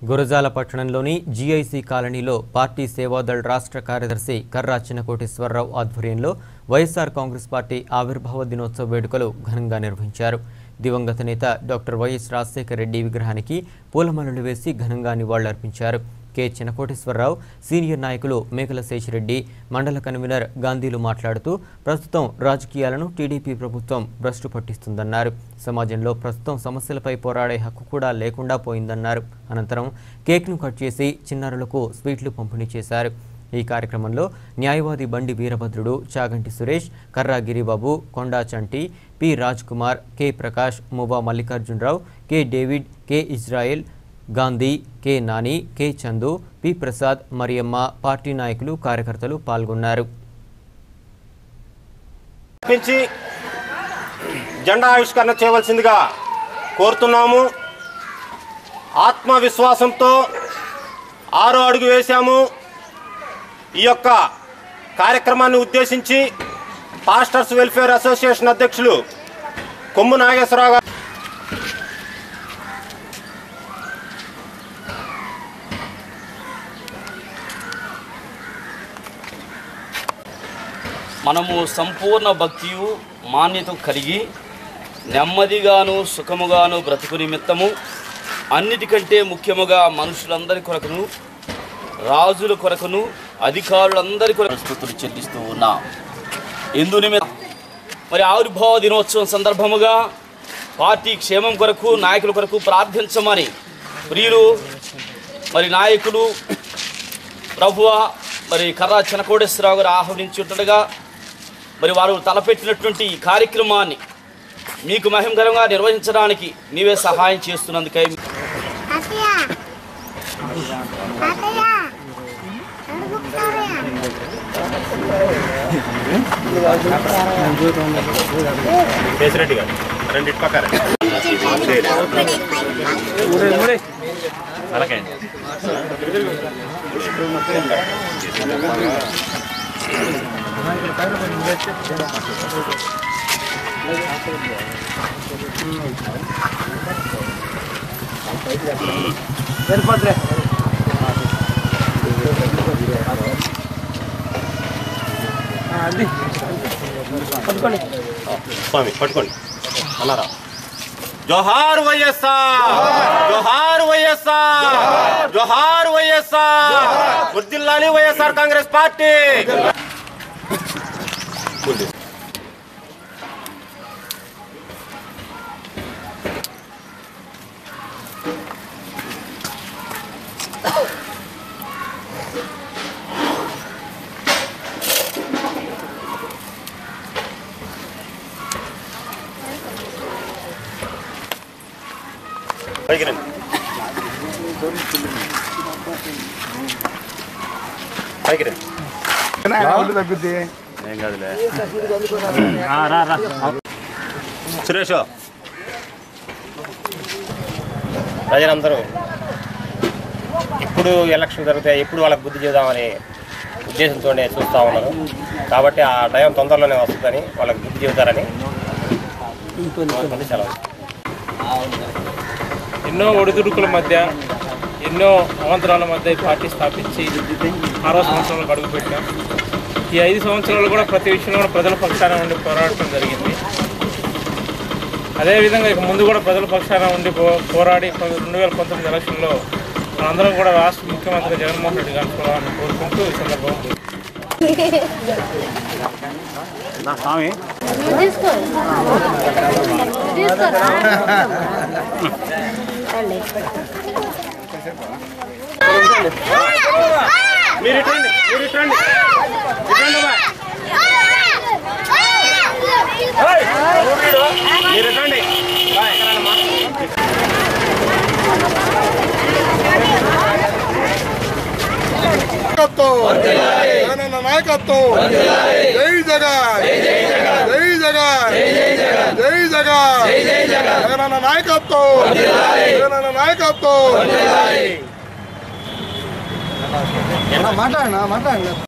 గురజాల పట్టణంలోని జీఐసీ కాలనీలో పార్టీ సేవాదళ్ రాష్ట్ర కార్యదర్శి కర్రా చిన్నకోటేశ్వరరావు ఆధ్వర్యంలో వైఎస్ఆర్ కాంగ్రెస్ పార్టీ ఆవిర్భావ దినోత్సవ వేడుకలు ఘనంగా నిర్వహించారు. దివంగత నేత డాక్టర్ వైఎస్ రాజశేఖర రెడ్డి విగ్రహానికి పూలమాలలు వేసి ఘనంగా నివాళులర్పించారు. కె చిన్నకోటేశ్వరరావు, సీనియర్ నాయకులు మేకల శేషిరెడ్డి, మండల కన్వీనర్ గాంధీలు మాట్లాడుతూ ప్రస్తుతం రాజకీయాలను టీడీపీ ప్రభుత్వం భ్రష్టు పట్టిస్తుందన్నారు. సమాజంలో ప్రస్తుతం సమస్యలపై పోరాడే హక్కు కూడా లేకుండా పోయిందన్నారు. అనంతరం కేక్ను కట్ చేసి చిన్నారులకు స్వీట్లు పంపిణీ చేశారు. ఈ కార్యక్రమంలో న్యాయవాది Bandi Veerabhadrudu, Chaganti Suresh, Karra Giribabu, Konda Chanti, P Raj Kumar, K Prakash, Muba Mallikarjunarao, K David, K Israel, Gandhi, K Nani, K Chandu, P Prasad, Mariyamma, party నాయకులు, కార్యకర్తలు పాల్గొన్నారు. జెండా ఆవిష్కరణ చేయవలసిందిగా కోరుతున్నాము. ఆత్మవిశ్వాసంతో 6 అడుగు వేశాము. ఈ యొక్క కార్యక్రమాన్ని ఉద్దేశించి పాస్టర్స్ వెల్ఫేర్ అసోసియేషన్ అధ్యక్షులు కొమ్ము నాగేశ్వరరావు గారు మనము సంపూర్ణ భక్తియు మాన్యత కలిగి నెమ్మదిగాను సుఖముగాను బ్రతుకు నిమిత్తము అన్నిటికంటే ముఖ్యముగా మనుషులందరి కొరకును, రాజుల కొరకును, అధికారులందరి కొరకు స్తుతులు చెల్లిస్తూ ఉన్నాం. ఇందు నిమిత్తం మరి ఆవిర్భావ దినోత్సవం సందర్భముగా పార్టీ క్షేమం కొరకు, నాయకుల కొరకు ప్రార్థించమని ప్రియులు మరి నాయకులు ప్రభువ మరి కర్రా చిన్నకోటేశ్వరరావు గారు ఆహ్వానించుండగా మరి వారు తలపెట్టినటువంటి ఈ కార్యక్రమాన్ని మీకు మహిమకరంగా నిర్వహించడానికి నీవే సహాయం చేస్తున్నందుకై స్వామి పట్టుకోండి అన్నారా. జోహార్ వైఎస్ఆర్, జోహార్ వైఎస్ఆర్, జోహార్ వైఎస్ఆర్, వర్ధిల్లాలి వైఎస్ఆర్ కాంగ్రెస్ పార్టీ. పైకి రండి, పైకి రండి. సురేష్, ప్రజలందరూ ఎప్పుడు ఎలక్షన్ జరుగుతాయి, ఎప్పుడు వాళ్ళకి బుద్ధి చేద్దామనే ఉద్దేశంతోనే చూస్తూ ఉన్నారు. కాబట్టి ఆ టైం తొందరలోనే వస్తుందని వాళ్ళకి బుద్ధి చెబుతారని సెలవు. ఎన్నో ఒడిదుడుకుల మధ్య, ఎన్నో అవంతరాల మధ్య ఈ పార్టీ స్థాపించి 6వ సంవత్సరంలో అడుగుపెట్టాం. ఈ 5 సంవత్సరాలు కూడా ప్రతి విషయంలో కూడా ప్రజల పక్షాన ఉండి పోరాడటం జరిగింది. అదేవిధంగా ఇక ముందు కూడా ప్రజల పక్షాన ఉండి పోరాడి 2019 ఎలక్షన్లో మనందరం కూడా రాష్ట్ర ముఖ్యమంత్రి జగన్మోహన్ రెడ్డి గారిని చూడాలని కోరుకుంటూ ఈ సందర్భంగా మీరు ఇట్రండి, మీరు ఇట్రండి, మీరు ఇట్రండి. నాయకత్వం, జై జగన్, జై జగన్, జై జగన్, జగనన్న నాయకత్వం, జగనన్న నాయకత్వం. మాట్లాడనా మాట్లాడ